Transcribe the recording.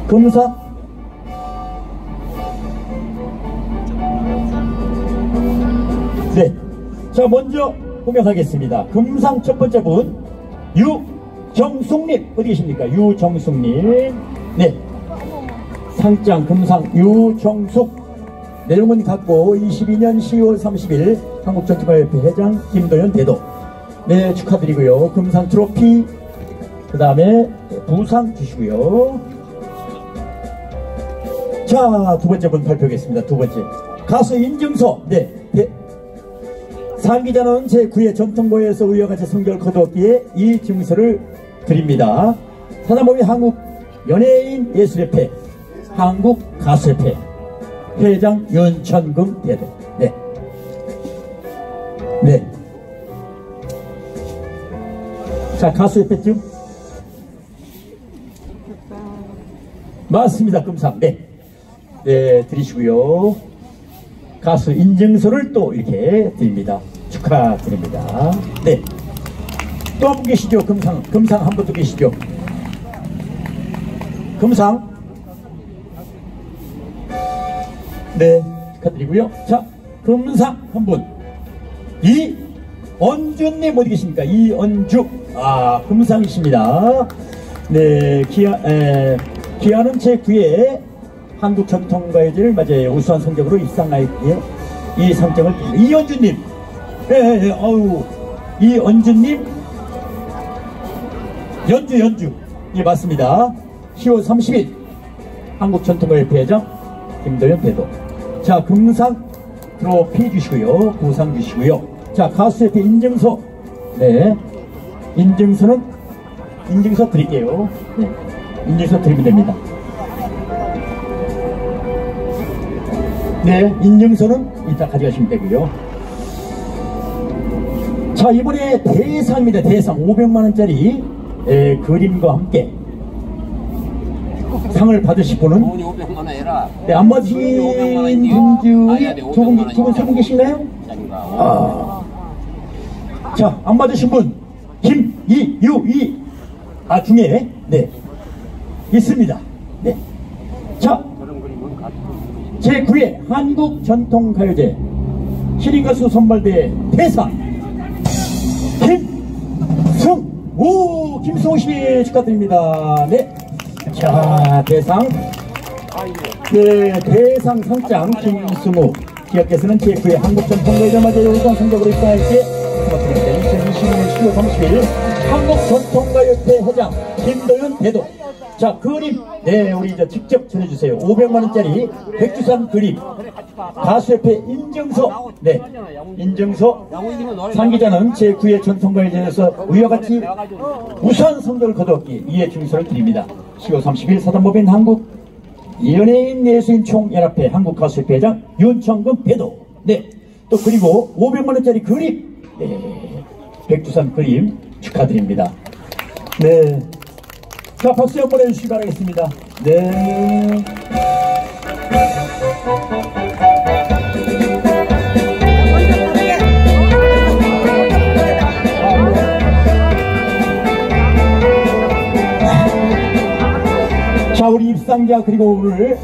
금상. 네. 자, 먼저 공연하겠습니다. 금상 첫 번째 분, 유정숙님. 어디 계십니까? 유정숙님. 네. 상장 금상 유정숙. 내용은 같고 22년 10월 30일 한국전투가협회 회장 김도현 대도. 네, 축하드리고요. 금상 트로피, 그 다음에 부상 주시고요. 자, 두 번째 분 발표하겠습니다. 두 번째 가수 인증서. 네, 상기자는 제9회 전통고에서 의와 같이 성적을 거두었기에 이 증서를 드립니다. 사단법인 한국연예인예술협회 한국가수협회 회장 윤천금 대도. 네. 네. 자, 가수협회증 맞습니다. 금상. 네. 네, 드리시고요. 가수 인증서를 또 이렇게 드립니다. 축하드립니다. 네. 또 한 분 계시죠? 금상 한 분 또 계시죠? 금상. 네, 축하드리고요. 자, 금상 한 분. 이언주님 어디 계십니까? 이언주. 아, 금상이십니다. 네, 기아는 제9회 한국전통가요제를 맞이해 우수한 성적으로 입상하였기에 이 상장을 드립니다. 이언주님. 네, 어우, 이언주님. 연주. 예, 맞습니다. 10월 30일 한국전통가요협회 회장 김도현 대도. 자, 금상 트로피 주시고요. 부상 주시고요. 자, 가수협회 인증서. 네. 인증서 드릴게요. 네. 인증서 드리면 됩니다. 네. 인증서는 이따 가져가시면 되고요. 자, 이번에 대상입니다. 대상 500만원짜리 그림과 함께 상을 받으실 분은 네, 안 받으신 분 중에 두 분, 세 분 계신가요? 아. 자, 안 받으신 분 김이유이 중에 네 있습니다. 네. 자, 제9회 한국전통가요제 신인가수 선발대회 대상 김승우씨 축하드립니다. 네. 자, 대상. 네, 대상 상장 김승우. 기업께서는 제9회 한국전통가요제 맞이해 우수한 성적으로 입상할게 축하드립니다. 2020년 10월 30일 한국전통가요협회 회장 김도현 대도. 자, 그림. 네, 우리 이제 직접 전해주세요. 500만원짜리 백두산 그림. 가수협회 인증서. 네, 인증서. 상기자는 제9회 전통가요제에서 의와 같이 우수한 성적을 거두었기에 이에 증서를 드립니다. 10월 30일 사단법인 한국연예인예술인총연합회 한국가수협회 회장 윤천금 대도. 네, 또 그리고 500만원짜리 그림. 네, 백두산 그림 축하드립니다. 네. 자, 박수 한번 해주시기 바라겠습니다. 네. 자, 우리 입상자 그리고 오늘